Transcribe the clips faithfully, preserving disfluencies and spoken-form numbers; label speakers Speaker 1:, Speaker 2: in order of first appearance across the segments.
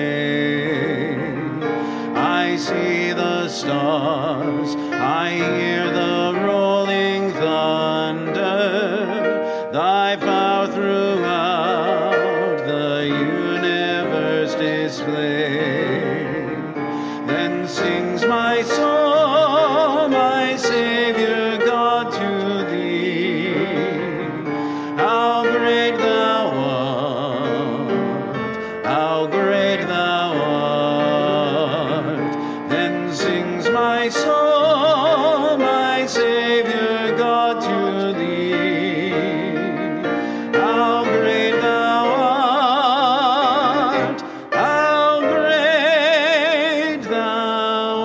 Speaker 1: sing. I see the stars, I hear the rolling thunder, thy power throughout the universe display. Then sings my soul, my Savior God, to thee. How great thou art, how great thou art. Then sings my soul, my Savior God, to thee. How great thou art, how great thou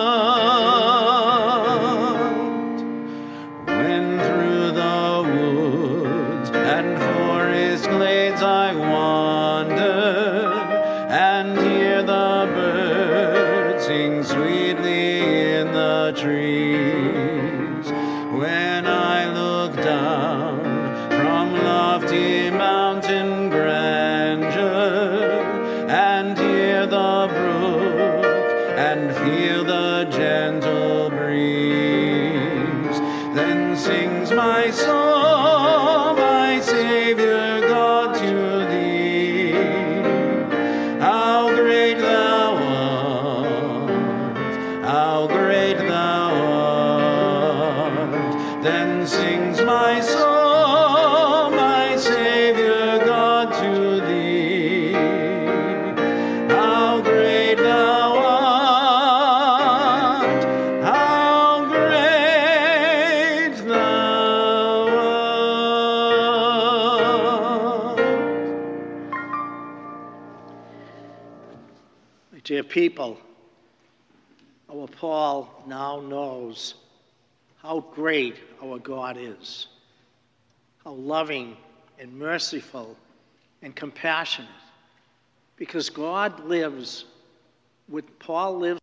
Speaker 1: art. When through the woods and forest glades I wander, and hear the birds sing sweetly in the trees. When I look down from lofty mountain grandeur, and hear the brook and feel the gentle breeze, then sings my soul, my Savior God, to thee. How great thou art, how great thou art. Then sings my soul, my Savior God, to thee. How great thou art, how great thou art.
Speaker 2: My dear people, our Paul now knows how great our God is, how loving and merciful and compassionate, because God lives with Paul lives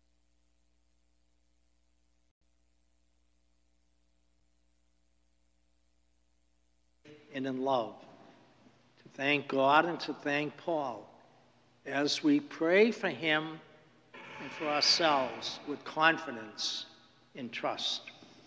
Speaker 2: and in love. To thank God and to thank Paul as we pray for him and for ourselves with confidence and trust.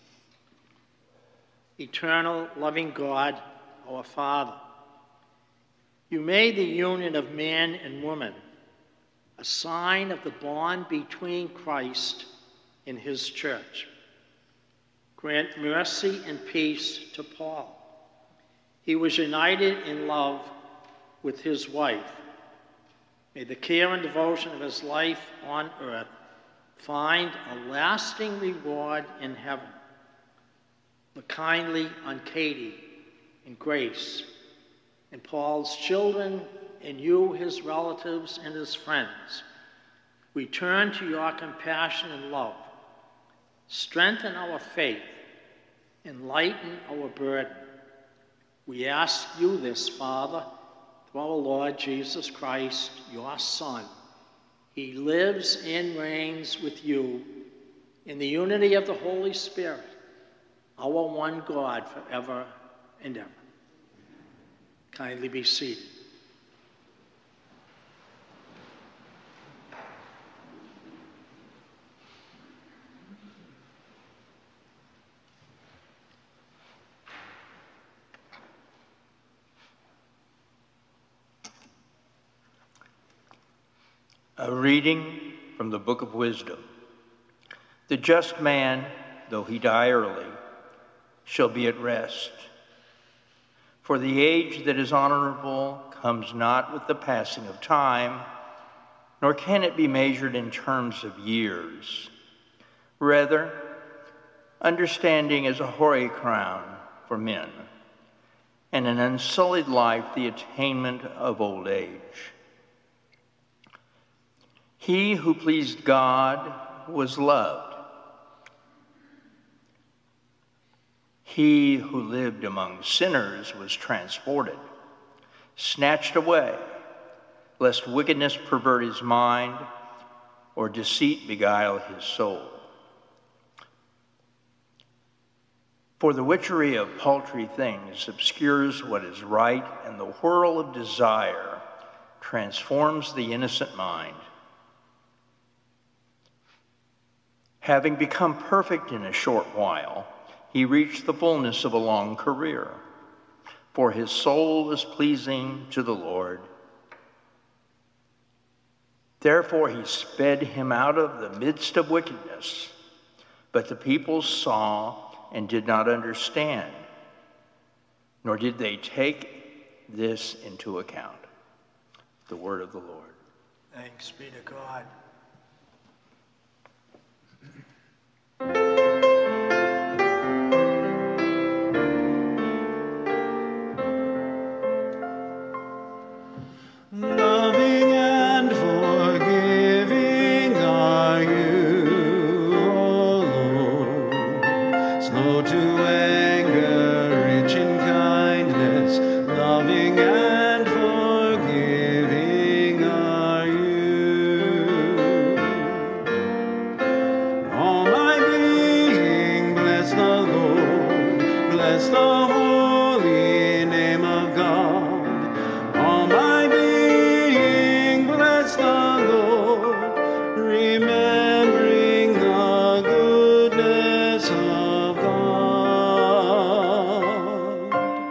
Speaker 2: Eternal, loving God, our Father, you made the union of man and woman a sign of the bond between Christ and his church. Grant mercy and peace to Paul. He was united in love with his wife. May the care and devotion of his life on earth find a lasting reward in heaven. Look kindly on Katie and Grace and Paul's children and you, his relatives and his friends. We turn to your compassion and love. Strengthen our faith. Enlighten our burden. We ask you this, Father, through our Lord Jesus Christ, your Son. He lives and reigns with you in the unity of the Holy Spirit, our one God, forever and ever. Kindly be seated.
Speaker 3: A reading from the Book of Wisdom. The just man, though he die early, shall be at rest. For the age that is honorable comes not with the passing of time, nor can it be measured in terms of years. Rather, understanding is a hoary crown for men, and an unsullied life the attainment of old age. He who pleased God was loved. He who lived among sinners was transported, snatched away, lest wickedness pervert his mind or deceit beguile his soul. For the witchery of paltry things obscures what is right, and the whirl of desire transforms the innocent mind. Having become perfect in a short while, he reached the fullness of a long career, for his soul is pleasing to the Lord. Therefore he sped him out of the midst of wickedness, but the people saw and did not understand, nor did they take this into account. The word of the Lord.
Speaker 2: Thanks be to God.
Speaker 1: Loving and forgiving are you, O Lord, slow to anger, rich in kindness, loving and forgiving are you. All my being, bless the Lord, bless the holy name of God. All my being, bless the Lord, remembering the goodness of God.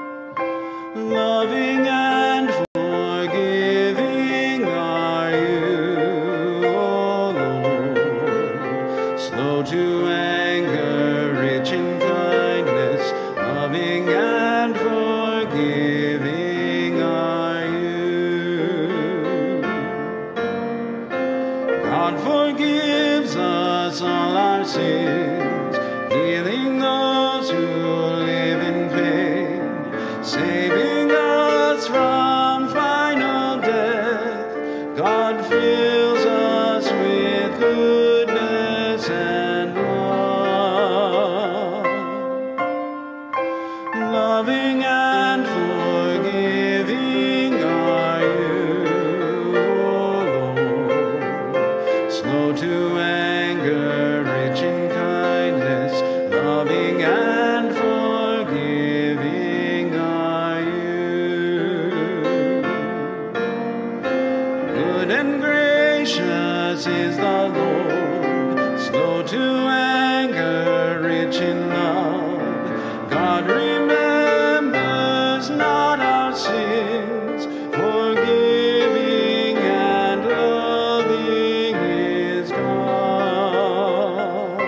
Speaker 1: Loving and forgiving are you, O Lord, slow to anger, rich in kindness, loving and forgiving are you. God forgives us all our sins, healing those who live in pain, saving us from final death. God fills us with goodness and love. Loving and forgiving are you, O Lord, slow to anger, rich in kindness, loving and forgiving are you. Good and gracious is the Lord, slow to anger, rich in love. God remembers not our sins, forgiving and loving is God.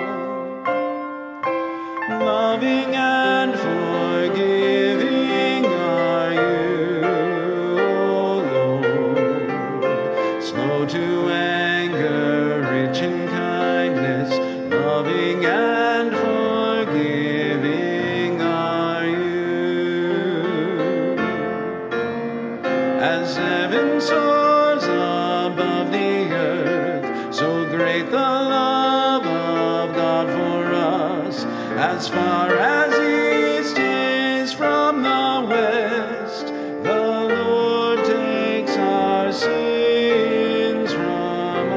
Speaker 1: Loving and forgiving are you, O Lord, slow to anger, rich in kindness, loving and forgiving are you. As heaven soars above the earth, so great the love of God for us. As far as east is from the west, the Lord takes our sins from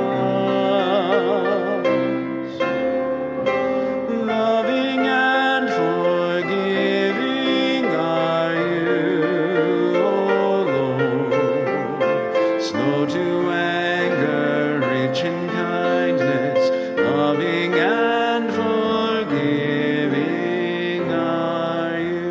Speaker 1: us. Loving and forgiving are you, O Lord, slow to anger, rich in kindness, loving and forgiving are you.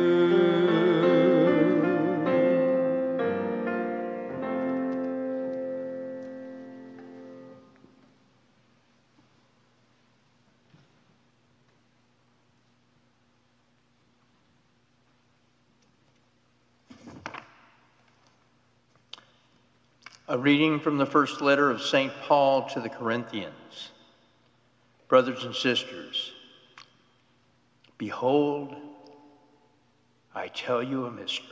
Speaker 3: A reading from the first letter of Saint Paul to the Corinthians. Brothers and sisters, behold, I tell you a mystery.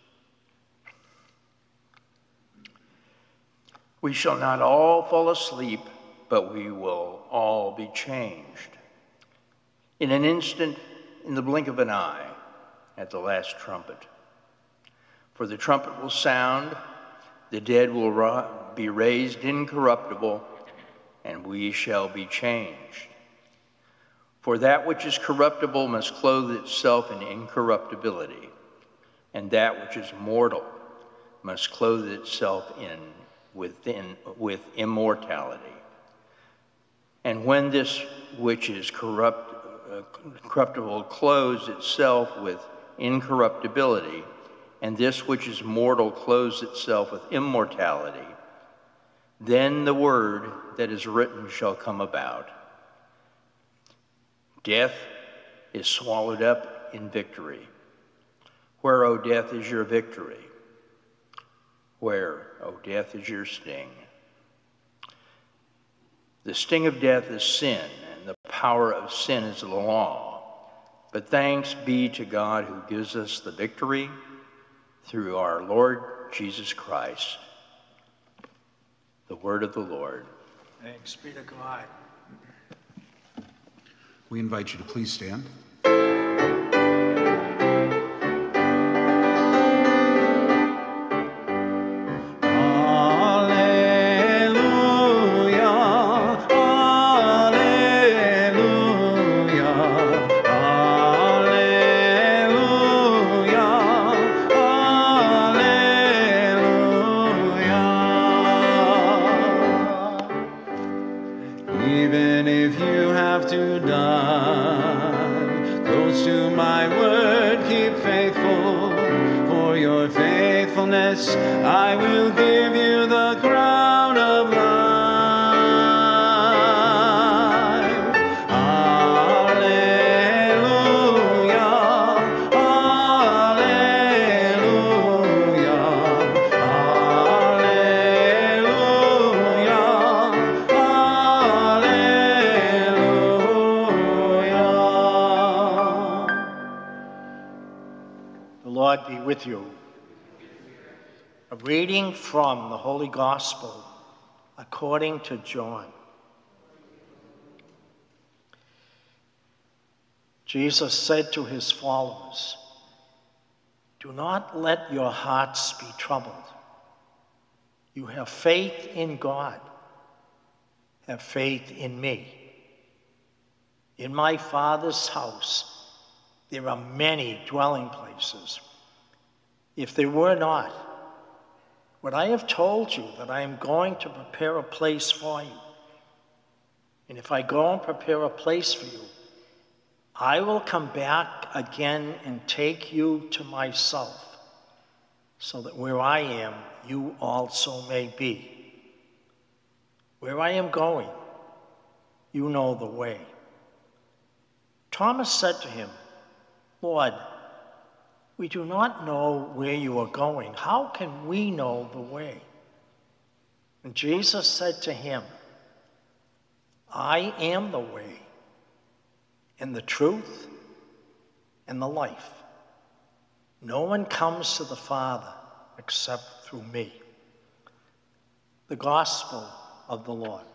Speaker 3: We shall not all fall asleep, but we will all be changed. In an instant, in the blink of an eye, at the last trumpet. For the trumpet will sound, the dead will ra- be raised incorruptible, and we shall be changed. For that which is corruptible must clothe itself in incorruptibility, and that which is mortal must clothe itself in within with immortality. And when this which is corrupt, uh, corruptible clothes itself with incorruptibility, and this which is mortal clothes itself with immortality, then the word that is written shall come about. Death is swallowed up in victory. Where, O death, is your victory? Where, O death, is your sting? The sting of death is sin, and the power of sin is the law. But thanks be to God who gives us the victory through our Lord Jesus Christ. The word of the Lord.
Speaker 2: Thanks be to God.
Speaker 4: We invite you to please stand.
Speaker 1: Even if you have to die, close to my word, keep faithful. For your faithfulness, I will give you the crown of life. Alleluia, alleluia,
Speaker 2: The Lord be with you. A reading from the Holy Gospel according to John. Jesus said to his followers, "Do not let your hearts be troubled. You have faith in God. Have faith in me. In my Father's house there are many dwelling places. If there were not, would I have told you that I am going to prepare a place for you? And if I go and prepare a place for you, I will come back again and take you to myself, so that where I am, you also may be. Where I am going, you know the way." Thomas said to him, "Lord, we do not know where you are going. How can we know the way?" And Jesus said to him, "I am the way, and the truth, and the life. No one comes to the Father except through me." The Gospel of the Lord.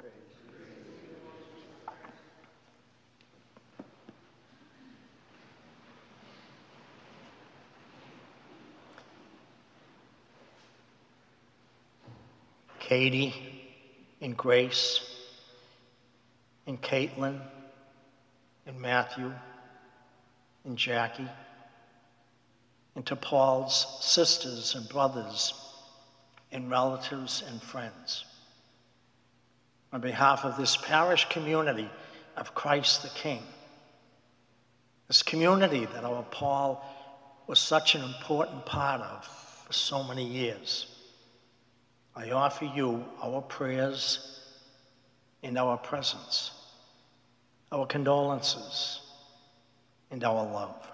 Speaker 2: Katie and Grace and Caitlin and Matthew and Jackie, and to Paul's sisters and brothers and relatives and friends. On behalf of this parish community of Christ the King, this community that our Paul was such an important part of for so many years, I offer you our prayers and our presence, our condolences and our love.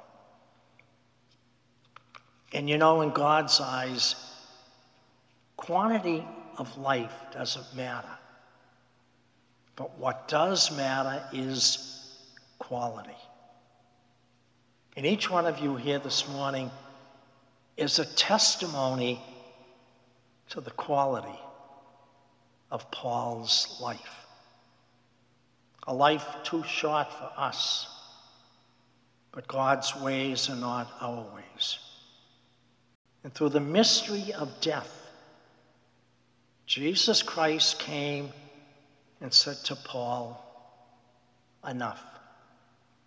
Speaker 2: And you know, in God's eyes, quantity of life doesn't matter. But what does matter is quality. And each one of you here this morning is a testimony to the quality of Paul's life. A life too short for us, but God's ways are not our ways. And through the mystery of death, Jesus Christ came and said to Paul, enough.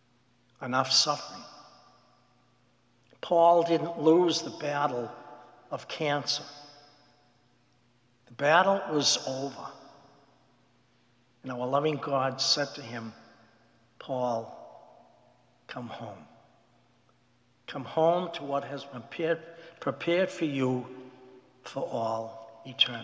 Speaker 2: Enough suffering. Paul didn't lose the battle of cancer. The battle was over. And our loving God said to him, Paul, come home. Come home to what has been prepared, prepared for you for all eternity.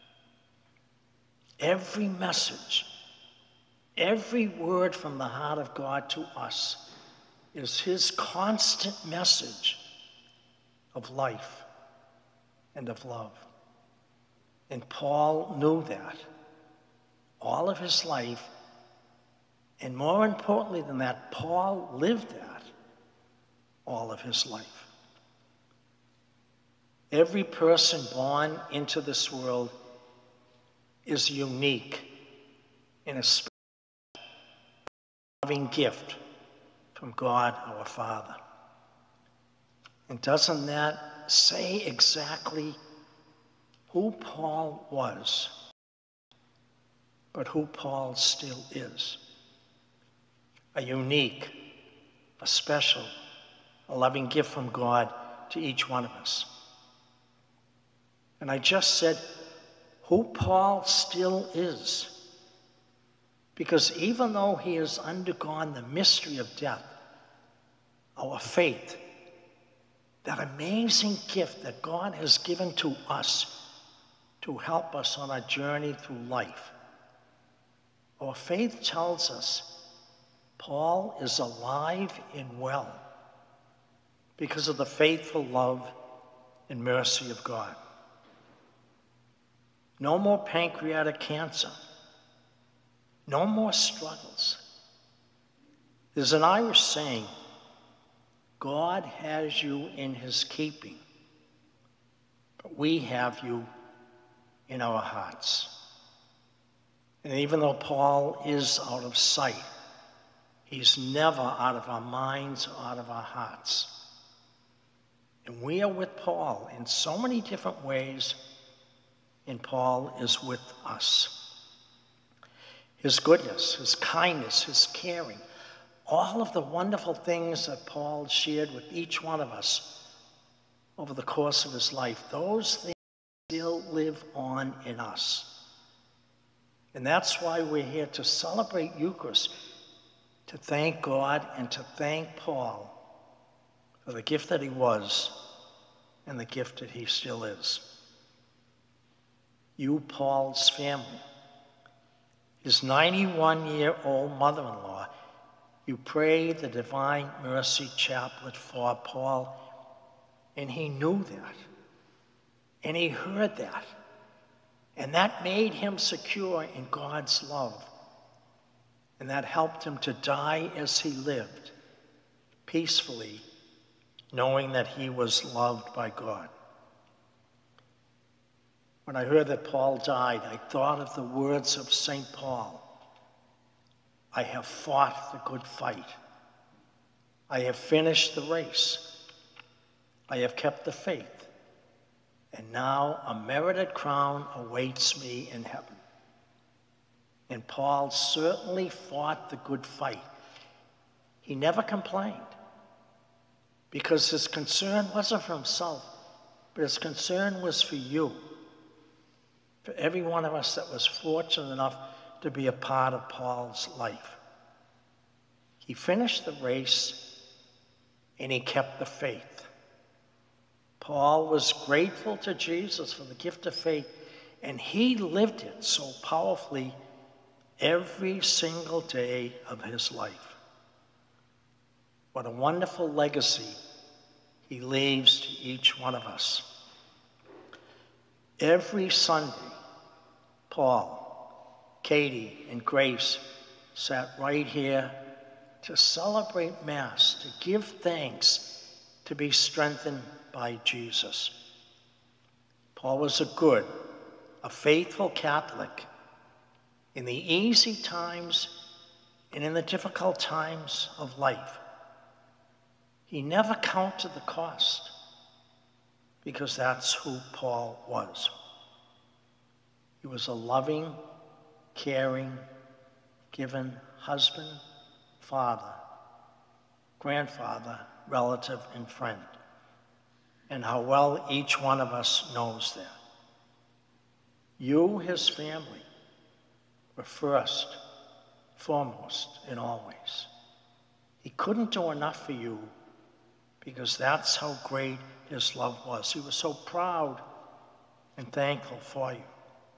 Speaker 2: Every message, every word from the heart of God to us is his constant message of life and of love. And Paul knew that all of his life, and more importantly than that, Paul lived that all of his life. Every person born into this world is unique in a special loving gift from God our Father. And doesn't that say exactly who Paul was, but who Paul still is? A unique, a special, a loving gift from God to each one of us. And I just said who Paul still is, because even though he has undergone the mystery of death, our faith, that amazing gift that God has given to us to help us on our journey through life, our faith tells us Paul is alive and well because of the faithful love and mercy of God. No more pancreatic cancer. No more struggles. There's an Irish saying, God has you in his keeping, but we have you in our hearts. And even though Paul is out of sight, he's never out of our minds or out of our hearts. And we are with Paul in so many different ways, and Paul is with us. His goodness, his kindness, his caring, all of the wonderful things that Paul shared with each one of us over the course of his life, those things still live on in us. And that's why we're here to celebrate Eucharist, to thank God and to thank Paul for the gift that he was and the gift that he still is. You, Paul's family, his ninety-one-year-old mother-in-law, you prayed the Divine Mercy Chaplet for Paul, and he knew that, and he heard that, and that made him secure in God's love, and that helped him to die as he lived, peacefully, knowing that he was loved by God. When I heard that Paul died, I thought of the words of Saint Paul. I have fought the good fight. I have finished the race. I have kept the faith. And now a merited crown awaits me in heaven. And Paul certainly fought the good fight. He never complained, because his concern wasn't for himself, but his concern was for you. For every one of us that was fortunate enough to be a part of Paul's life. He finished the race and he kept the faith. Paul was grateful to Jesus for the gift of faith, and he lived it so powerfully every single day of his life. What a wonderful legacy he leaves to each one of us. Every Sunday, Paul, Katie, and Grace sat right here to celebrate Mass, to give thanks, to be strengthened by Jesus. Paul was a good, a faithful Catholic in the easy times and in the difficult times of life. He never counted the cost, because that's who Paul was. He was a loving, caring, given husband, father, grandfather, relative, and friend. and how well each one of us knows that. You, his family, were first, foremost, and always. He couldn't do enough for you because that's how great his love was. He was so proud and thankful for you.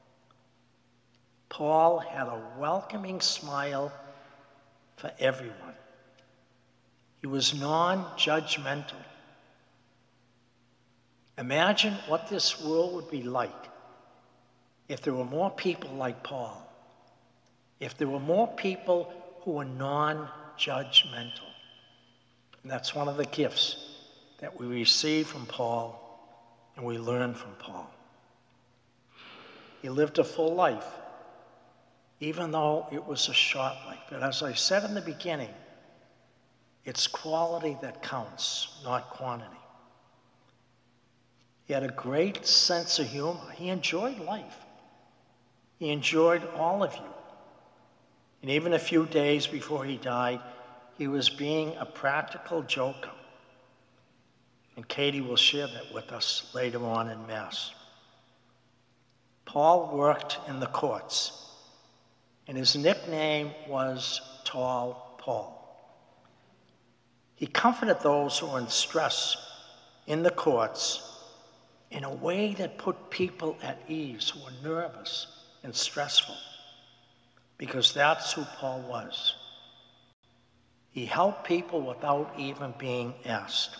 Speaker 2: Paul had a welcoming smile for everyone. He was non-judgmental. Imagine what this world would be like if there were more people like Paul, if there were more people who were non-judgmental. And that's one of the gifts that we receive from Paul and we learn from Paul. He lived a full life, even though it was a short life. But as I said in the beginning, it's quality that counts, not quantity. He had a great sense of humor. He enjoyed life. He enjoyed all of you. And even a few days before he died, he was being a practical joker. And Katie will share that with us later on in Mass. Paul worked in the courts, and his nickname was Tall Paul. He comforted those who were in stress in the courts in a way that put people at ease who were nervous and stressful, because that's who Paul was. He helped people without even being asked.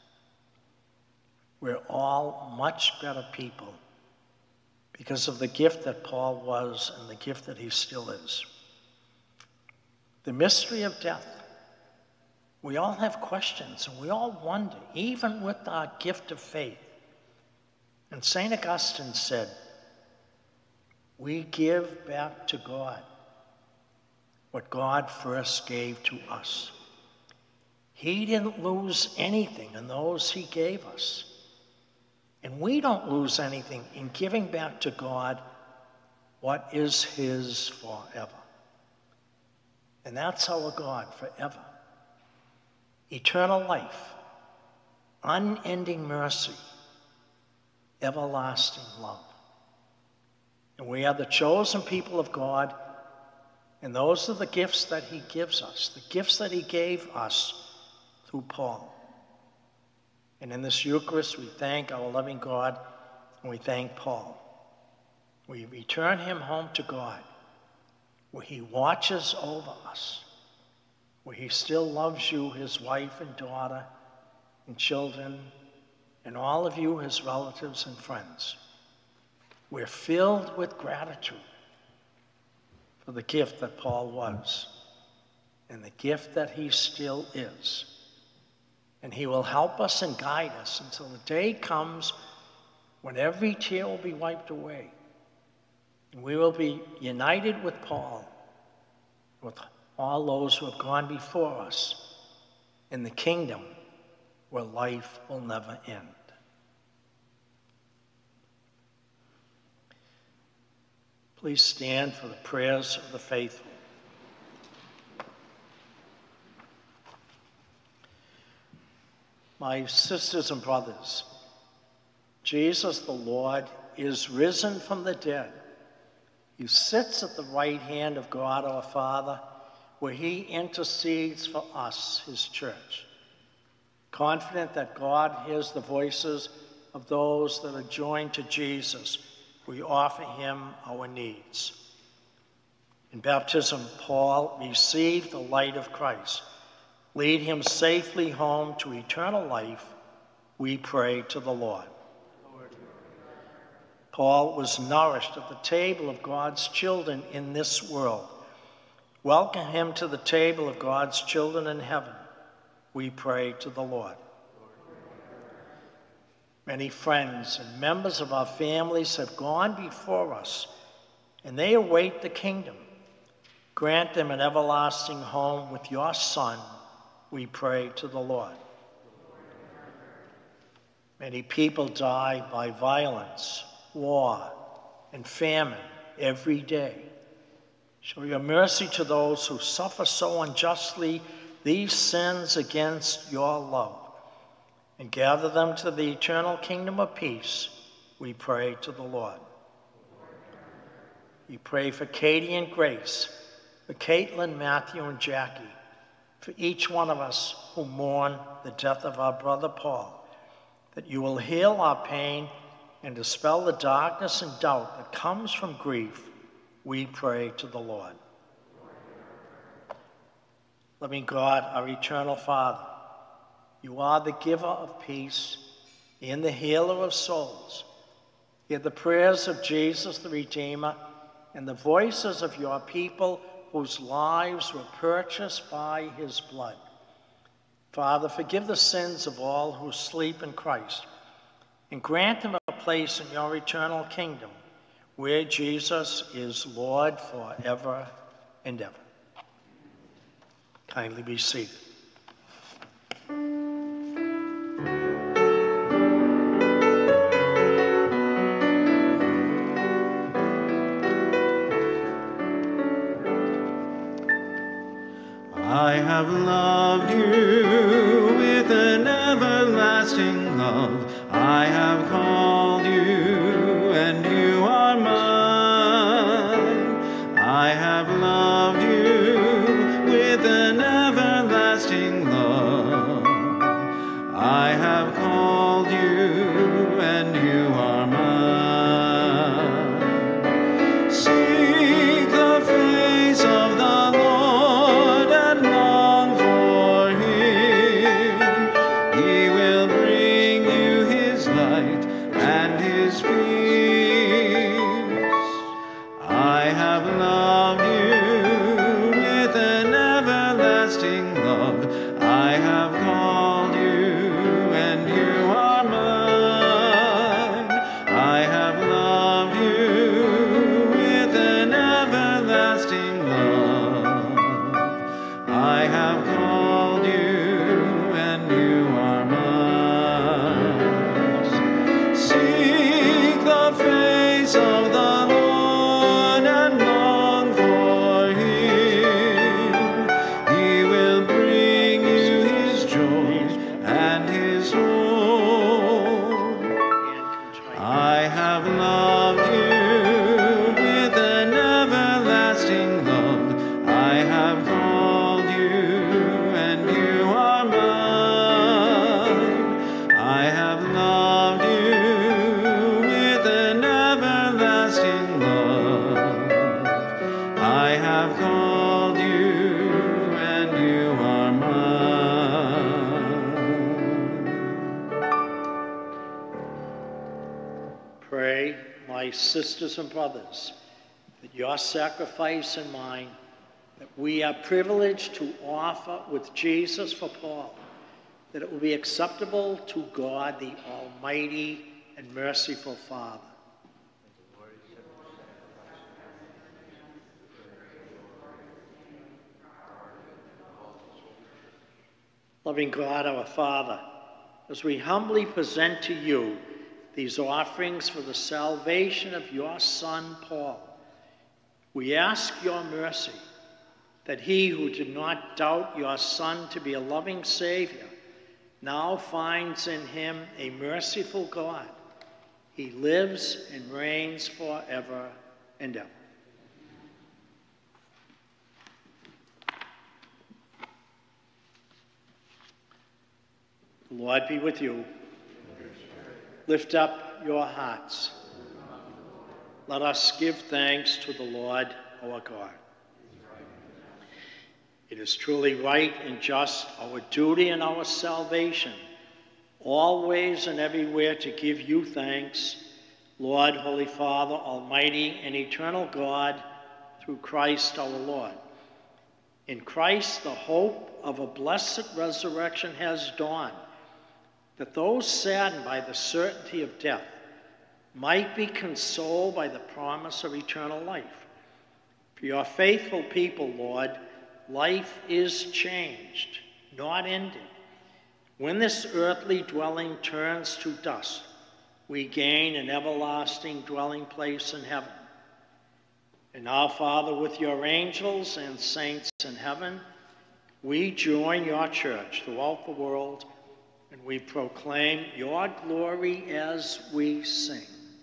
Speaker 2: We're all much better people because of the gift that Paul was and the gift that he still is. The mystery of death. We all have questions and we all wonder, even with our gift of faith. And Saint Augustine said, we give back to God what God first gave to us. He didn't lose anything in those he gave us. And we don't lose anything in giving back to God what is his forever. And that's our God forever. Eternal life, unending mercy, everlasting love. And we are the chosen people of God, and those are the gifts that he gives us, the gifts that he gave us through Paul. And in this Eucharist, we thank our loving God, and we thank Paul. We return him home to God, where he watches over us, where he still loves you, his wife and daughter and children, and all of you, his relatives and friends. We're filled with gratitude for the gift that Paul was and the gift that he still is. And he will help us and guide us until the day comes when every tear will be wiped away. And we will be united with Paul, with all those who have gone before us in the kingdom where life will never end. Please stand for the prayers of the faithful. My sisters and brothers, Jesus the Lord is risen from the dead. He sits at the right hand of God our Father, where he intercedes for us, his church. Confident that God hears the voices of those that are joined to Jesus, we offer him our needs. In baptism, Paul received the light of Christ. Lead him safely home to eternal life, we pray to the Lord. Lord. Paul was nourished at the table of God's children in this world. Welcome him to the table of God's children in heaven, we pray to the Lord. Many friends and members of our families have gone before us, and they await the kingdom. Grant them an everlasting home with your Son, we pray to the Lord. Many people die by violence, war, and famine every day. Show your mercy to those who suffer so unjustly these sins against your love. and gather them to the eternal kingdom of peace, we pray to the Lord. We pray for Katie and Grace, for Caitlin, Matthew, and Jackie, for each one of us who mourn the death of our brother Paul, that you will heal our pain and dispel the darkness and doubt that comes from grief, we pray to the Lord. Loving God, our eternal Father, you are the giver of peace and the healer of souls. Hear the prayers of Jesus the Redeemer and the voices of your people whose lives were purchased by his blood. Father, forgive the sins of all who sleep in Christ, and grant them a place in your eternal kingdom, where Jesus is Lord forever and ever. Kindly be seated.
Speaker 1: I have loved you with an everlasting love. I have called you and you are mine. I have loved you with an everlasting love. I have called you and you are mine. Seek the face of the Lord and long for him. He will bring you his light and his peace. I have loved you with an everlasting love. I have called you and you are mine. I have loved you with an everlasting love. I have called you and you are mine. Seek the face of the Lord and long for him. He will bring you his joy and his hope. I have loved you with an everlasting love. I have called you and you are mine. I have loved you with an everlasting love. I have called you and you are mine.
Speaker 2: Pray, my sisters and brothers, that your sacrifice and mine, that we are privileged to offer with Jesus for Paul, that it will be acceptable to God, the Almighty and merciful Father. Loving God, our Father, as we humbly present to you these offerings for the salvation of your Son, Paul, we ask your mercy that he who did not doubt your Son to be a loving Savior now finds in him a merciful God. He lives and reigns forever and ever. The Lord be with you. Lift up your hearts. Let us give thanks to the Lord our God. It is truly right and just, our duty and our salvation, always and everywhere to give you thanks, Lord, Holy Father, Almighty and eternal God, through Christ our Lord. In Christ, the hope of a blessed resurrection has dawned, that those saddened by the certainty of death might be consoled by the promise of eternal life. For your faithful people, Lord, life is changed, not ended. When this earthly dwelling turns to dust, we gain an everlasting dwelling place in heaven. And now, Father, with your angels and saints in heaven, we join your church throughout the world and we proclaim your glory as we sing.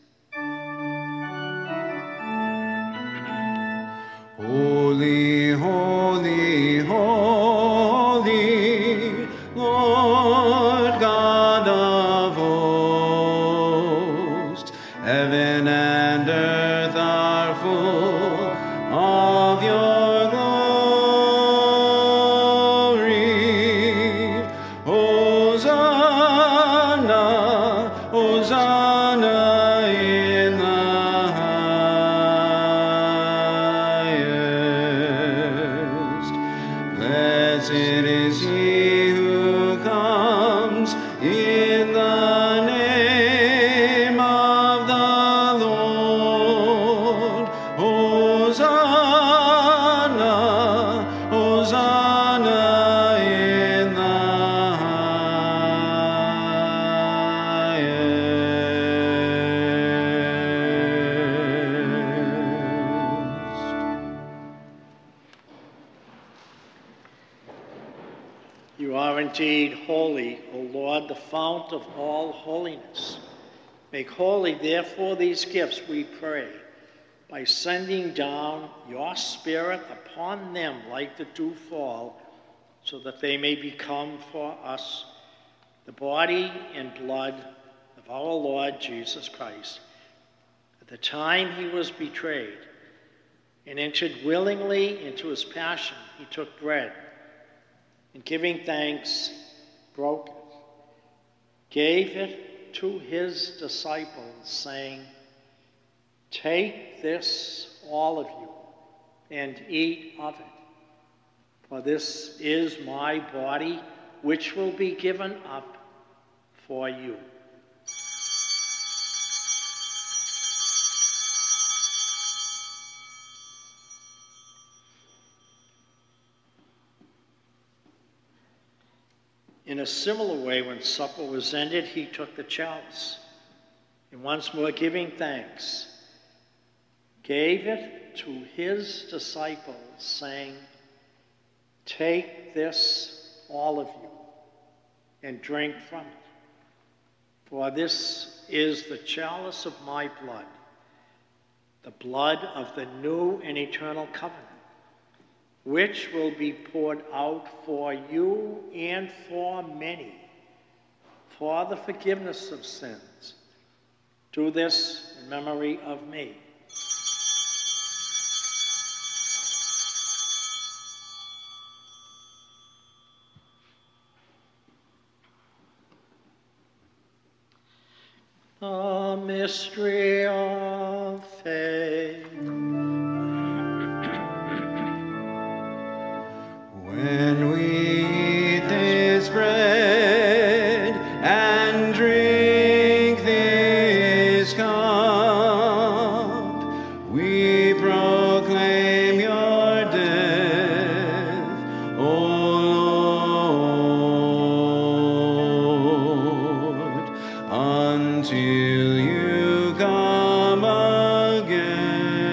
Speaker 1: Holy, holy, holy, Lord God of hosts, heaven and earth are full of your glory. Hosanna, Hosanna in the highest. Blessed is he who comes in the name of the Lord. Hosanna, Hosanna in the highest.
Speaker 2: You are indeed holy, O Lord, the fount of all holiness. Make holy, therefore, these gifts, we pray, by sending down your Spirit upon them like the dewfall, so that they may become for us the body and blood of our Lord Jesus Christ. At the time he was betrayed and entered willingly into his passion, he took bread, and giving thanks, broke it, gave it to his disciples, saying, "Take this, all of you, and eat of it, for this is my body, which will be given up for you." In a similar way, when supper was ended, he took the chalice, and once more giving thanks, gave it to his disciples, saying, "Take this, all of you, and drink from it, for this is the chalice of my blood, the blood of the new and eternal covenant, which will be poured out for you and for many for the forgiveness of sins. Do this in memory of me." A mystery of faith.
Speaker 1: When we eat this bread and drink this cup, we proclaim your death, O Lord, until you come again.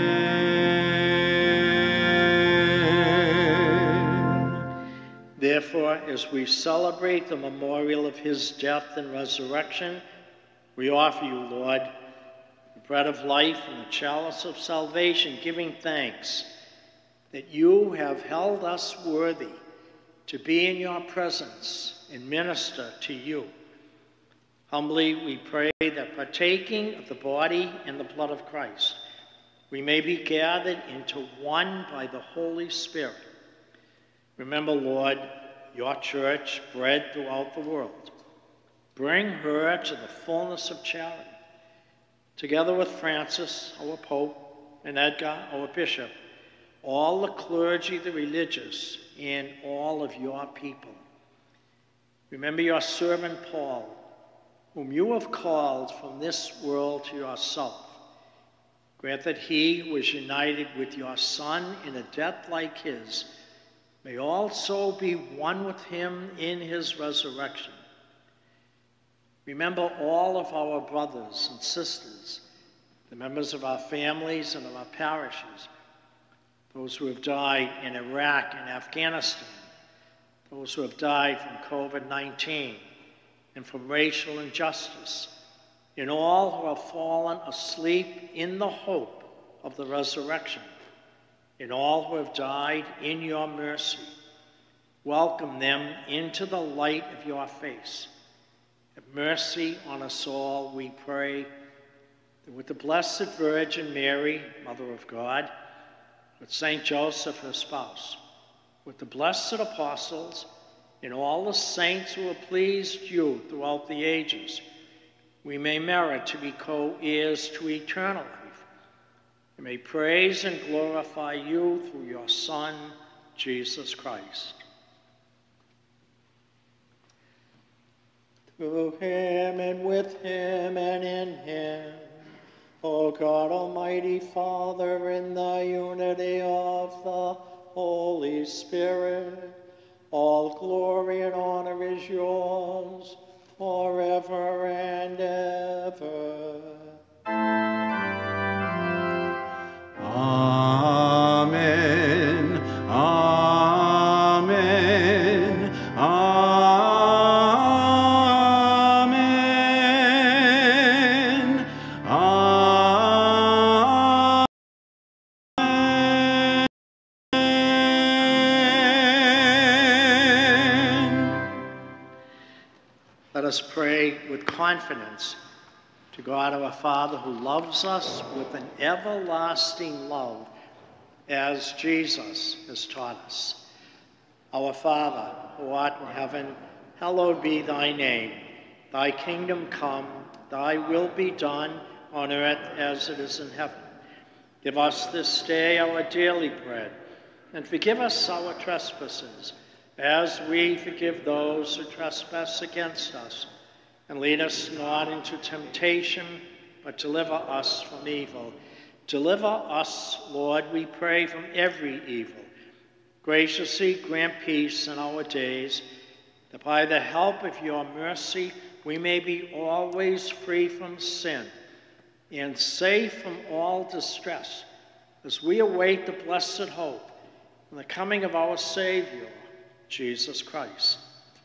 Speaker 2: Therefore, as we celebrate the memorial of his death and resurrection, we offer you, Lord, the bread of life and the chalice of salvation, giving thanks that you have held us worthy to be in your presence and minister to you. Humbly we pray that, partaking of the body and the blood of Christ, we may be gathered into one by the Holy Spirit. Remember, Lord, your church spread throughout the world. Bring her to the fullness of charity. Together with Francis, our Pope, and Edgar, our Bishop, all the clergy, the religious, and all of your people. Remember your servant Paul, whom you have called from this world to yourself. Grant that he who was united with your Son in a death like his may also be one with him in his resurrection. Remember all of our brothers and sisters, the members of our families and of our parishes, those who have died in Iraq and Afghanistan, those who have died from COVID nineteen, and from racial injustice, in all who have fallen asleep in the hope of the resurrection, in all who have died in your mercy. Welcome them into the light of your face. Have mercy on us all, we pray, that with the Blessed Virgin Mary, Mother of God, with Saint Joseph, her spouse, with the blessed apostles, and all the saints who have pleased you throughout the ages, we may merit to be co-heirs to eternal life, and may praise and glorify you through your Son, Jesus Christ. Through him and with him and in him, O God, Almighty Father, in the unity of the Holy Spirit, all glory and honor is yours forever and ever.
Speaker 1: Amen. Amen. Amen. Amen.
Speaker 2: Let us pray with confidence to God our Father, who loves us with an everlasting love, as Jesus has taught us. Our Father, who art in heaven, hallowed be thy name. Thy kingdom come, thy will be done on earth as it is in heaven. Give us this day our daily bread, and forgive us our trespasses, as we forgive those who trespass against us. And lead us not into temptation, but deliver us from evil. Deliver us, Lord, we pray, from every evil. Graciously grant peace in our days, that by the help of your mercy we may be always free from sin and safe from all distress, as we await the blessed hope and the coming of our Savior, Jesus Christ.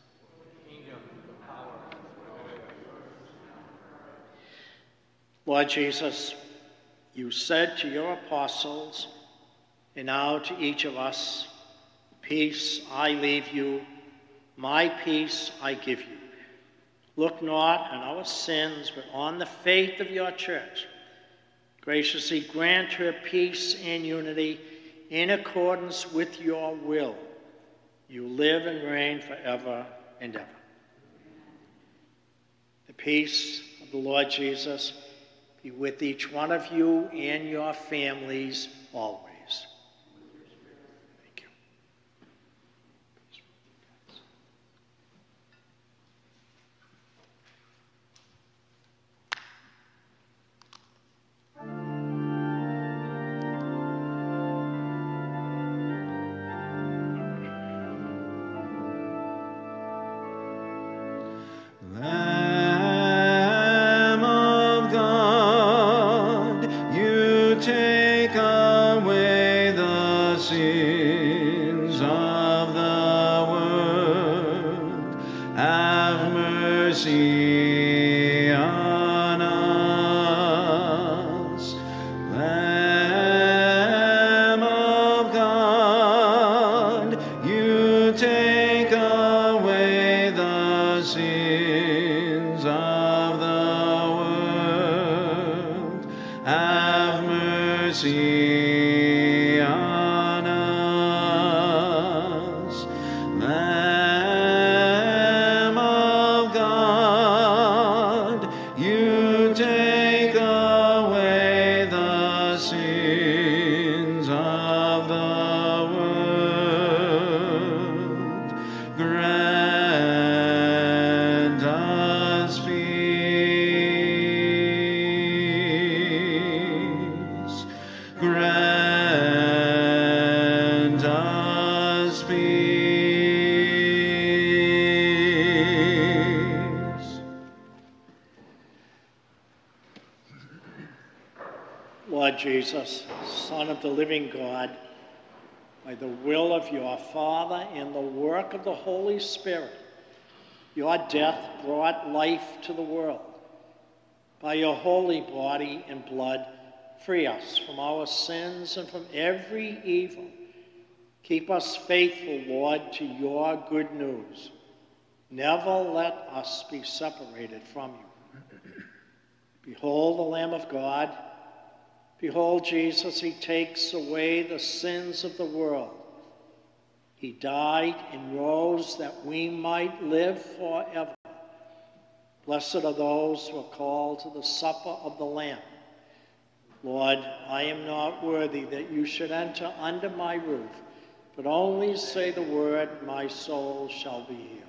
Speaker 2: Lord Jesus, you said to your apostles, and now to each of us, peace I leave you, my peace I give you. Look not on our sins, but on the faith of your church. Graciously grant her peace and unity in accordance with your will. You live and reign forever and ever. The peace of the Lord Jesus be with each one of you and your families always. Thank you.
Speaker 1: Lamb of God, you take away the sins of the world. Have mercy on us. Lamb of God, you take away the sins of the world. Have mercy on us. Lamb of God, you take away the sins of the world. Grant us peace. Grant us peace.
Speaker 2: Lord Jesus, Son of the living God, by the will of your Father and the work of the Holy Spirit, Your death brought life to the world. By your holy body and blood, free us from our sins and from every evil. Keep us faithful, Lord, to your good news. Never let us be separated from you. Behold the Lamb of God. Behold Jesus, he takes away the sins of the world. He died and rose that we might live forever. Blessed are those who are called to the supper of the Lamb. Lord, I am not worthy that you should enter under my roof, but only say the word, my soul shall be healed.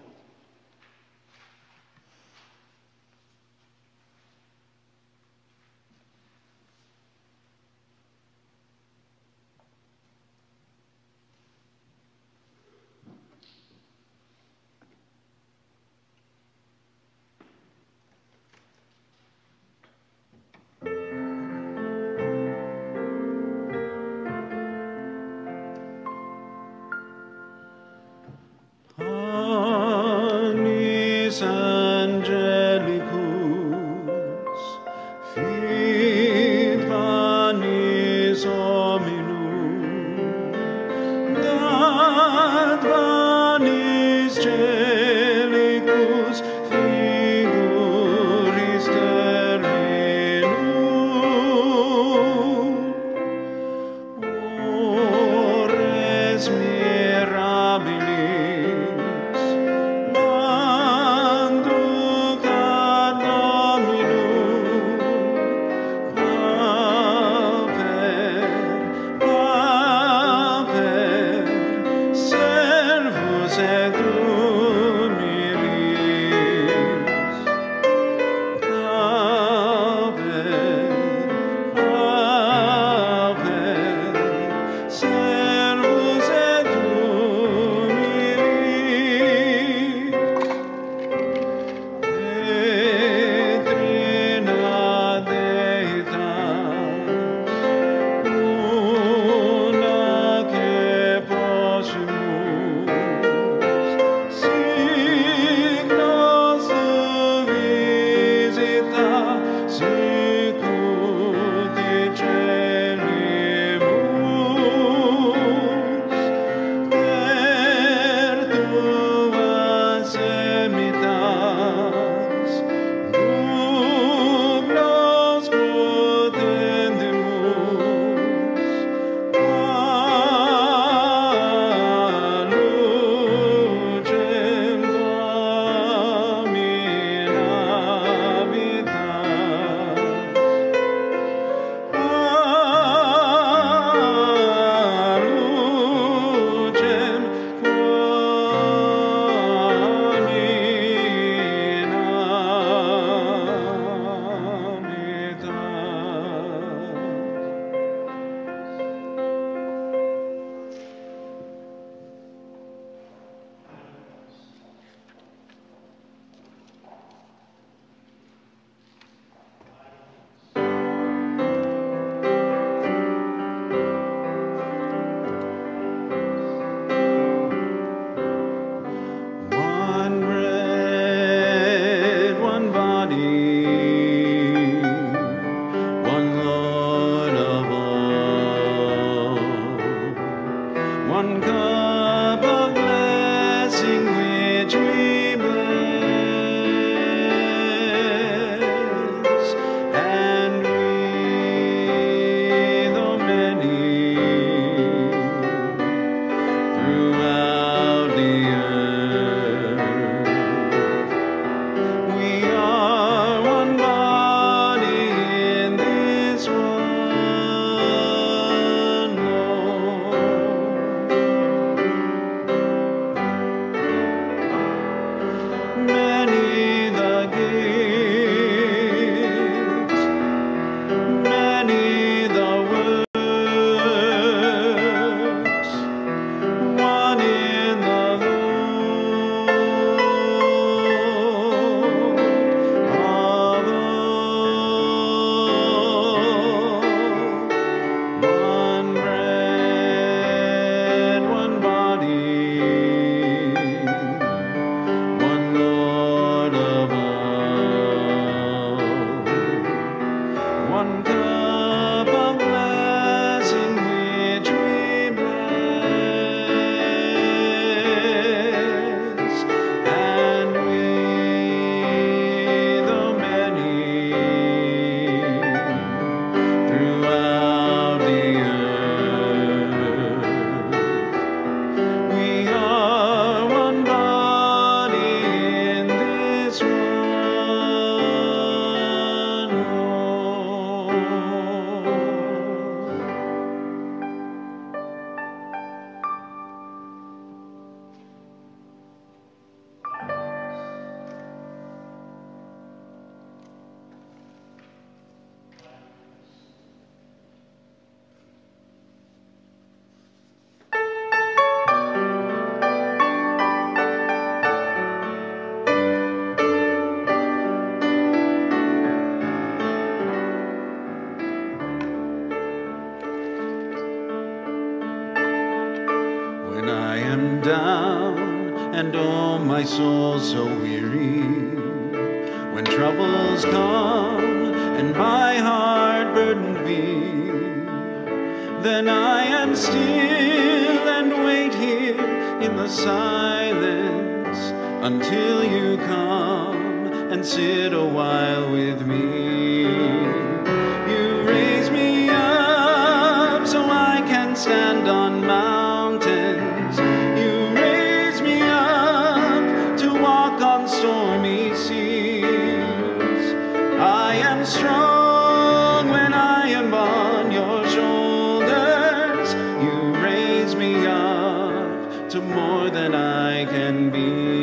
Speaker 1: when I am down and oh my soul so weary, when troubles come and my heart burdened be, then I am still and wait here in the silence until you come and sit a while with me. You raise me up so I can stand on mountains. You raise me up to walk on stormy seas. I am strong when I am on your shoulders. You raise me up to more than I can be.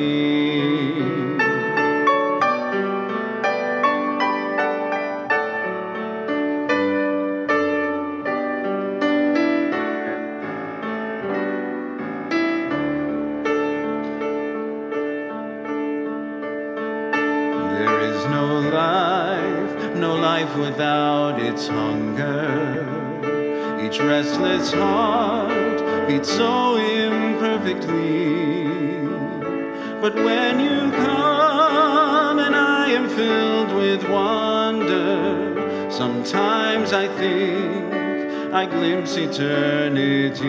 Speaker 1: Without its hunger, each restless heart beats so imperfectly. But when you come and I am filled with wonder, sometimes I think I glimpse eternity.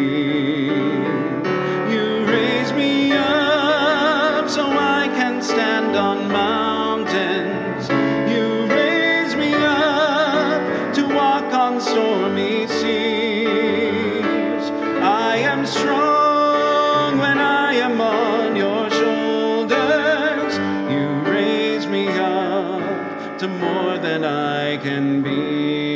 Speaker 1: You raise me up so I can stand on mountains. You raise me up to walk on stormy seas. I am strong when I am on your shoulders. You raise me up to more than I can be.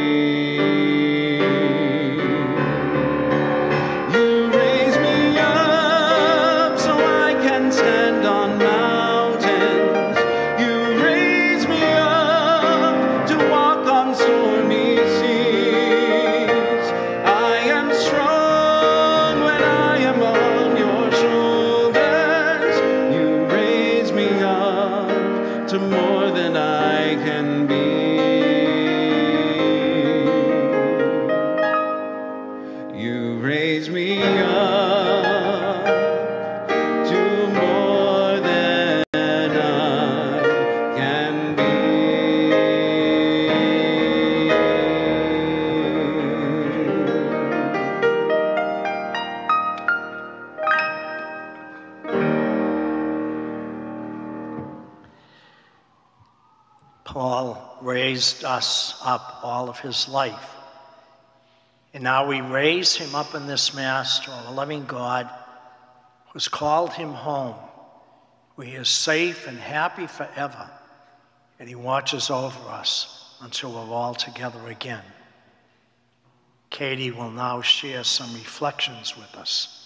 Speaker 2: Paul raised us up all of his life. And now we raise him up in this Mass to a loving God who's called him home, where he is safe and happy forever, and he watches over us until we're all together again. Katie will now share some reflections with us.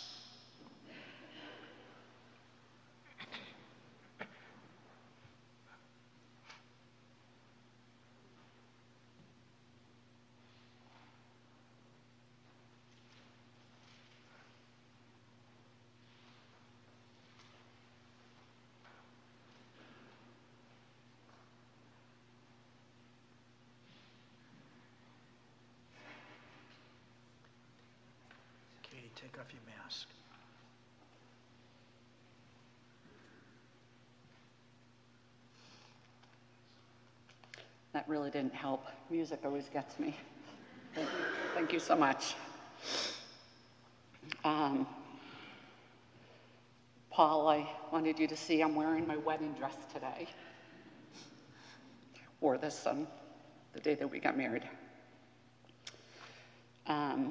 Speaker 2: Take off your mask.
Speaker 5: That really didn't help. Music always gets me. Thank you, Thank you so much. Um, Paul, I wanted you to see I'm wearing my wedding dress today. Wore this on the day that we got married. Um,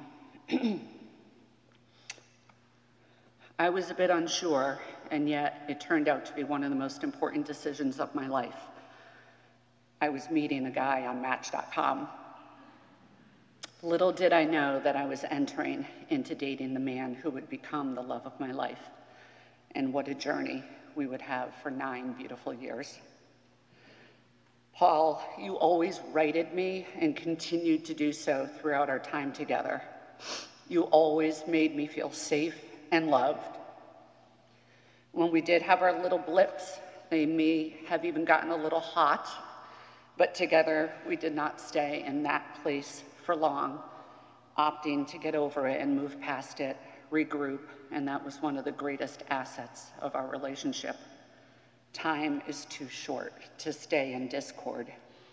Speaker 5: I was a bit unsure, and yet it turned out to be one of the most important decisions of my life. I was meeting a guy on Match dot com. Little did I know that I was entering into dating the man who would become the love of my life, and what a journey we would have for nine beautiful years. Paul, you always righted me and continued to do so throughout our time together. You always made me feel safe and loved. When we did have our little blips, they may have even gotten a little hot, but together we did not stay in that place for long, opting to get over it and move past it regroup, and that was one of the greatest assets of our relationship. Time is too short to stay in discord.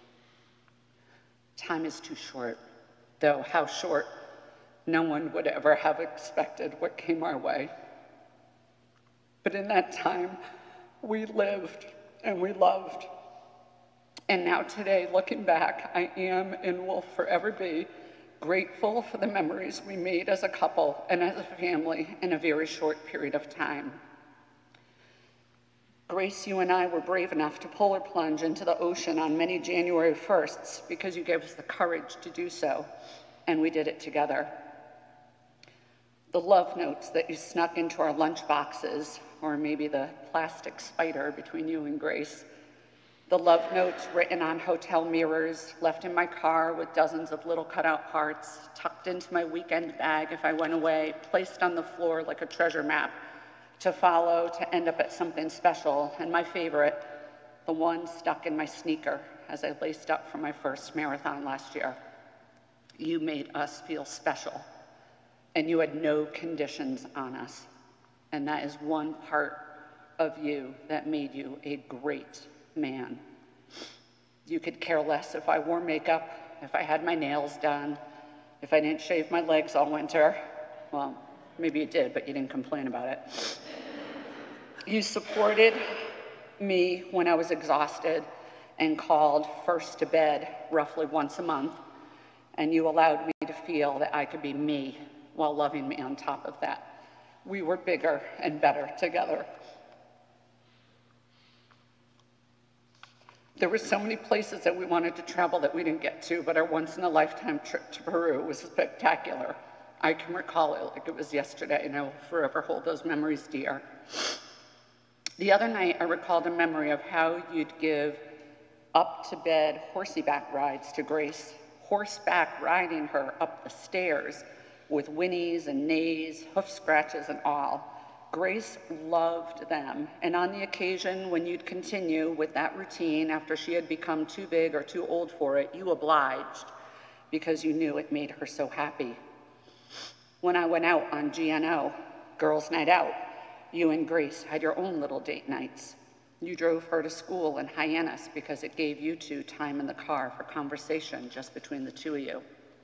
Speaker 5: Time is too short, though how short, no one would ever have expected what came our way. But in that time, we lived and we loved. And now today, looking back, I am and will forever be grateful for the memories we made as a couple and as a family in a very short period of time. Grace, you and I were brave enough to polar plunge into the ocean on many January firsts because you gave us the courage to do so, and we did it together. The love notes that you snuck into our lunch boxes, or maybe the plastic spider between you and Grace. The love notes written on hotel mirrors, left in my car with dozens of little cutout hearts, tucked into my weekend bag if I went away, placed on the floor like a treasure map, to follow, to end up at something special. And my favorite, the one stuck in my sneaker as I laced up for my first marathon last year. You made us feel special, and you had no conditions on us. And that is one part of you that made you a great man. You could care less if I wore makeup, if I had my nails done, if I didn't shave my legs all winter. Well, maybe you did, but you didn't complain about it. You supported me when I was exhausted and called first to bed roughly once a month, and you allowed me to feel that I could be me while loving me on top of that. We were bigger and better together. There were so many places that we wanted to travel that we didn't get to, but our once-in-a-lifetime trip to Peru was spectacular. I can recall it like it was yesterday, and I will forever hold those memories dear. The other night, I recalled a memory of how you'd give up-to-bed horseyback rides to Grace, horseback riding her up the stairs with whinnies and neighs, hoof scratches and all. Grace loved them, and on the occasion when you'd continue with that routine after she had become too big or too old for it, you obliged because you knew it made her so happy. When I went out on G N O, Girls' Night Out, you and Grace had your own little date nights. You drove her to school in Hyannis because it gave you two time in the car for conversation just between the two of you.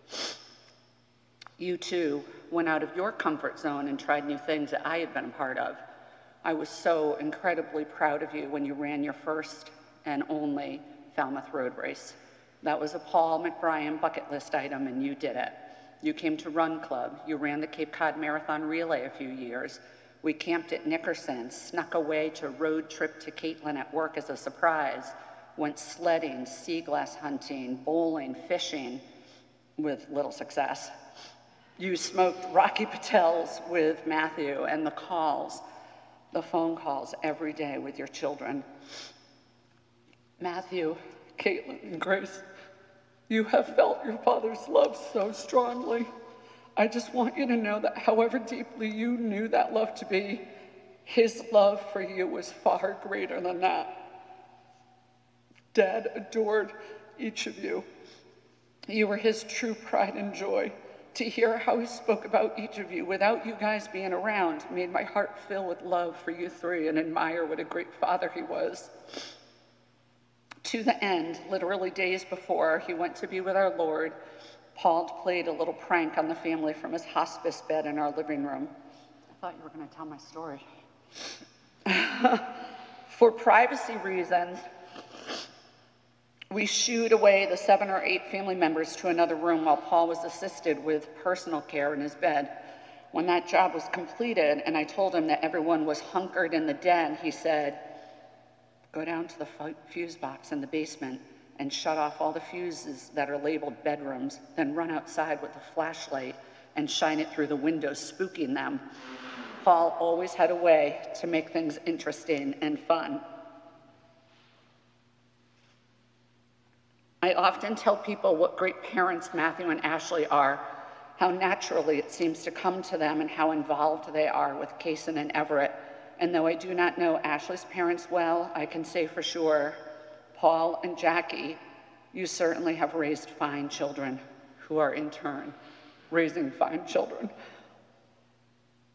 Speaker 5: You two went out of your comfort zone and tried new things that I had been a part of. I was so incredibly proud of you when you ran your first and only Falmouth Road Race. That was a Paul McBrien bucket list item, and you did it. You came to Run Club. You ran the Cape Cod Marathon Relay a few years. We camped at Nickerson, snuck away to road trip to Caitlin at work as a surprise, went sledding, sea glass hunting, bowling, fishing, with little success. You smoked Rocky Patels with Matthew, and the calls, the phone calls every day with your children. Matthew, Caitlin, and Grace, you have felt your father's love so strongly. I just want you to know that however deeply you knew that love to be, his love for you was far greater than that. Dad adored each of you. You were his true pride and joy. To hear how he spoke about each of you without you guys being around made my heart fill with love for you three and admire what a great father he was. To the end, literally days before he went to be with our Lord, Paul played a little prank on the family from his hospice bed in our living room. I thought you were going to tell my story. For privacy reasons, we shooed away the seven or eight family members to another room while Paul was assisted with personal care in his bed. When that job was completed and I told him that everyone was hunkered in the den, he said, "Go down to the fuse box in the basement and shut off all the fuses that are labeled bedrooms, then run outside with a flashlight and shine it through the windows, spooking them." Paul always had a way to make things interesting and fun. I often tell people what great parents Matthew and Ashley are, how naturally it seems to come to them, and how involved they are with Kason and Everett. And though I do not know Ashley's parents well, I can say for sure, Paul and Jackie, you certainly have raised fine children who are in turn raising fine children.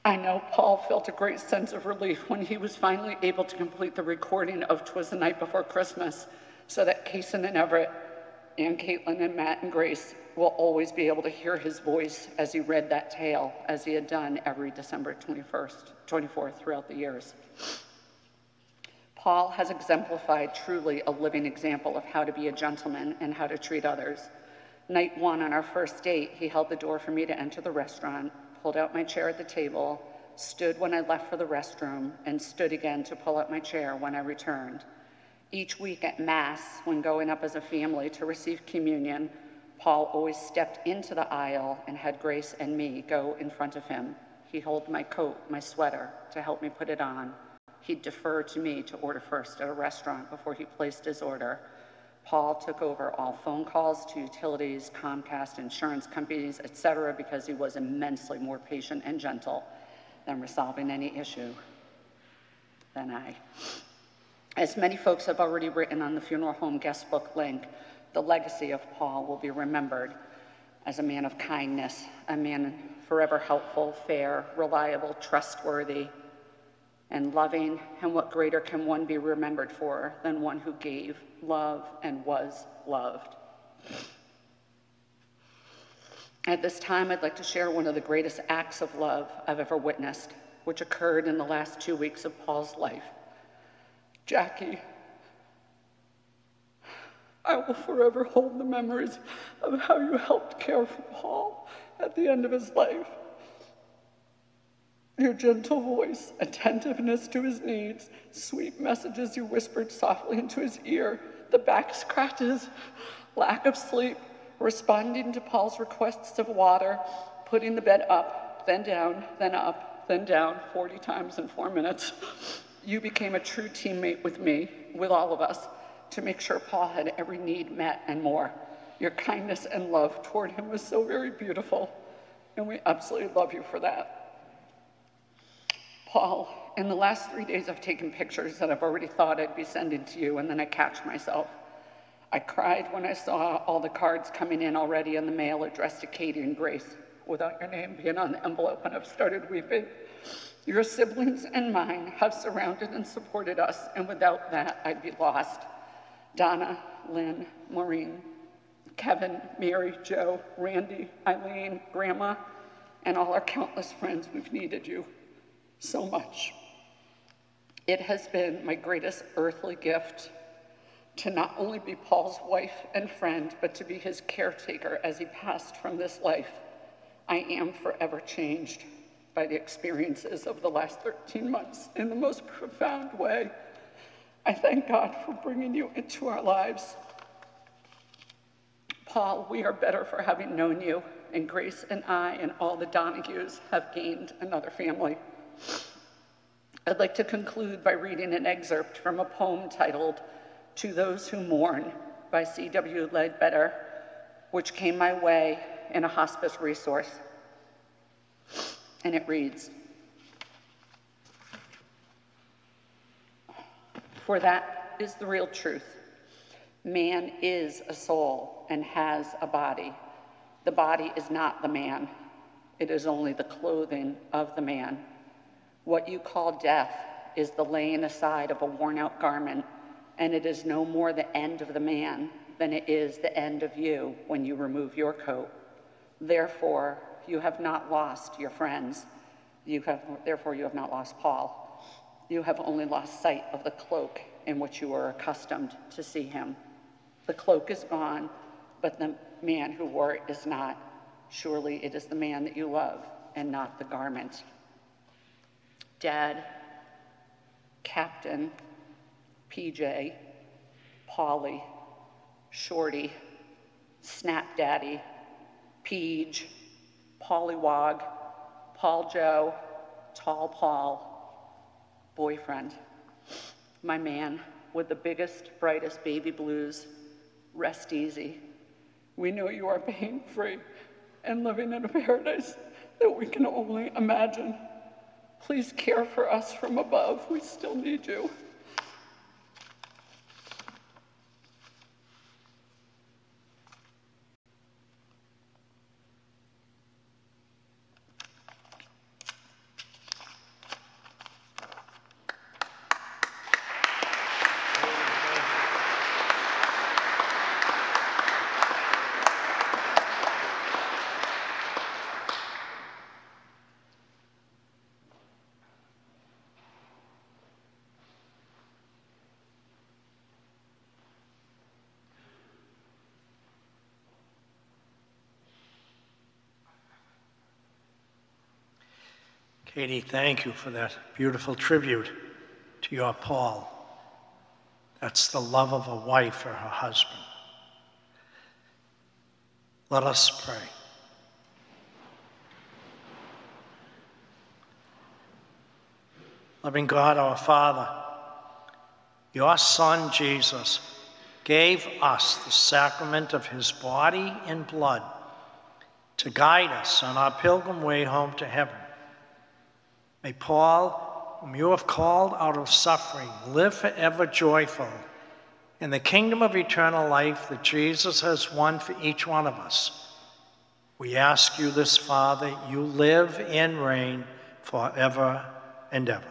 Speaker 5: I know Paul felt a great sense of relief when he was finally able to complete the recording of "'Twas the Night Before Christmas," so that Kason and Everett and Caitlin and Matt and Grace will always be able to hear his voice as he read that tale, as he had done every December twenty-first, twenty-fourth throughout the years. Paul has exemplified truly a living example of how to be a gentleman and how to treat others. Night one on our first date, he held the door for me to enter the restaurant, pulled out my chair at the table, stood when I left for the restroom, and stood again to pull out my chair when I returned. Each week at Mass, when going up as a family to receive communion, Paul always stepped into the aisle and had Grace and me go in front of him. He'd hold my coat, my sweater, to help me put it on. He'd defer to me to order first at a restaurant before he placed his order. Paul took over all phone calls to utilities, Comcast, insurance companies, et cetera, because he was immensely more patient and gentle than resolving any issue than I. As many folks have already written on the funeral home guest book link, the legacy of Paul will be remembered as a man of kindness, a man forever helpful, fair, reliable, trustworthy, and loving. And what greater can one be remembered for than one who gave, loved, and was loved? At this time, I'd like to share one of the greatest acts of love I've ever witnessed, which occurred in the last two weeks of Paul's life. Jackie, I will forever hold the memories of how you helped care for Paul at the end of his life. Your gentle voice, attentiveness to his needs, sweet messages you whispered softly into his ear, the back scratches, lack of sleep, responding to Paul's requests of water, putting the bed up, then down, then up, then down forty times in four minutes. You became a true teammate with me, with all of us, to make sure Paul had every need met and more. Your kindness and love toward him was so very beautiful, and we absolutely love you for that. Paul, in the last three days I've taken pictures that I've already thought I'd be sending to you, and then I catch myself. I cried when I saw all the cards coming in already in the mail addressed to Katie and Grace, without your name being on the envelope, and I've started weeping. Your siblings and mine have surrounded and supported us, and without that, I'd be lost. Donna, Lynn, Maureen, Kevin, Mary, Joe, Randy, Eileen, Grandma, and all our countless friends, we've needed you so much. It has been my greatest earthly gift to not only be Paul's wife and friend, but to be his caretaker as he passed from this life. I am forever changed by the experiences of the last thirteen months in the most profound way. I thank God for bringing you into our lives. Paul, we are better for having known you, and Grace and I and all the Donahues have gained another family. I'd like to conclude by reading an excerpt from a poem titled "To Those Who Mourn" by C W Ledbetter, which came my way in a hospice resource. And it reads, "For that is the real truth. Man is a soul and has a body. The body is not the man. It is only the clothing of the man. What you call death is the laying aside of a worn-out garment, and it is no more the end of the man than it is the end of you when you remove your coat. Therefore, you have not lost your friends. You have, therefore, you have not lost Paul. You have only lost sight of the cloak in which you were accustomed to see him. The cloak is gone, but the man who wore it is not. Surely it is the man that you love and not the garment." Dad, Captain, P J, Polly, Shorty, Snap Daddy, Peach, Pollywog, Paul Joe, Tall Paul, boyfriend, my man with the biggest, brightest baby blues, rest easy. We know you are pain-free and living in a paradise that we can only imagine. Please care for us from above. We still need you.
Speaker 2: Katie, thank you for that beautiful tribute to your Paul. That's the love of a wife for her husband. Let us pray. Loving God, our Father, your Son, Jesus, gave us the sacrament of his body and blood to guide us on our pilgrim way home to heaven. May Paul, whom you have called out of suffering, live forever joyful in the kingdom of eternal life that Jesus has won for each one of us. We ask you this, Father, you live and reign forever and ever.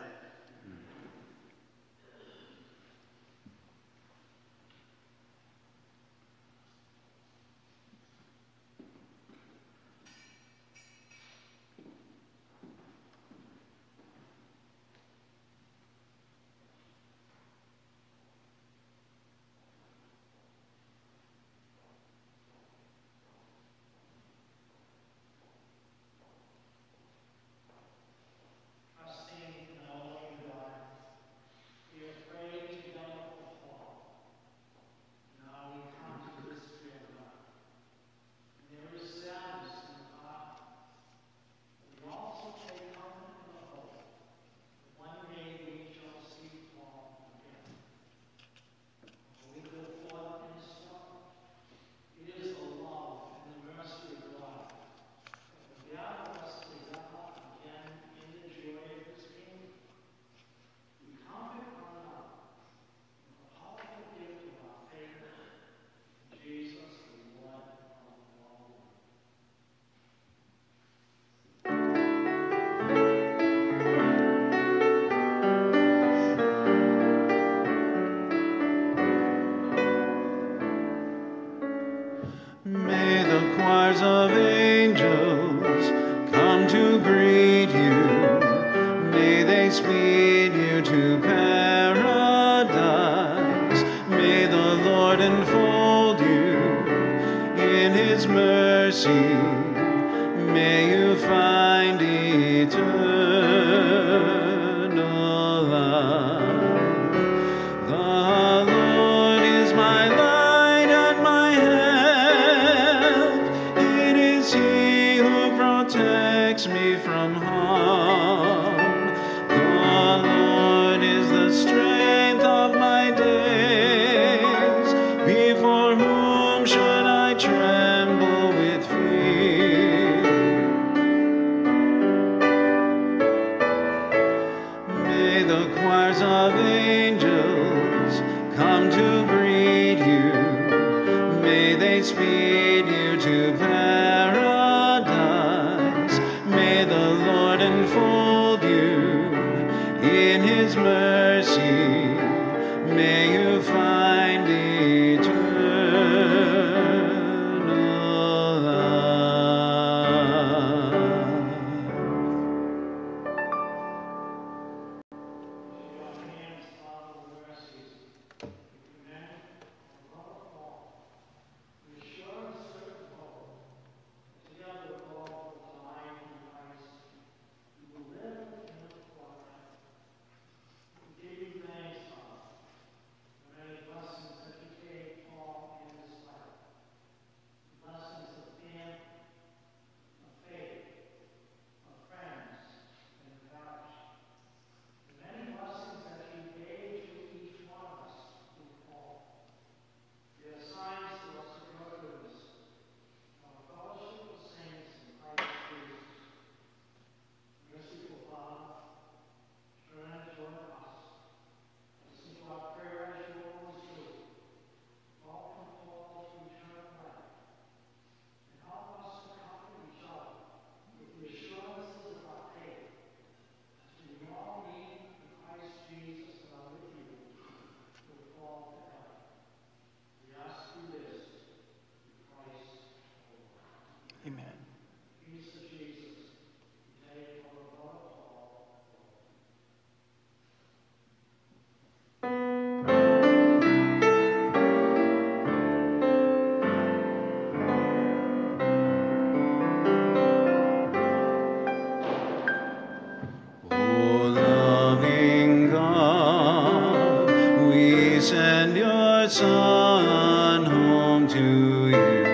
Speaker 1: Son, home to you,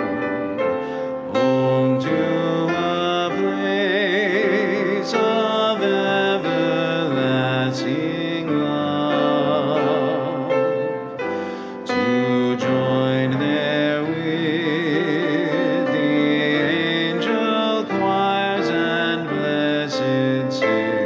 Speaker 1: home to a place of everlasting love, to join there with the angel choirs and blessed saints.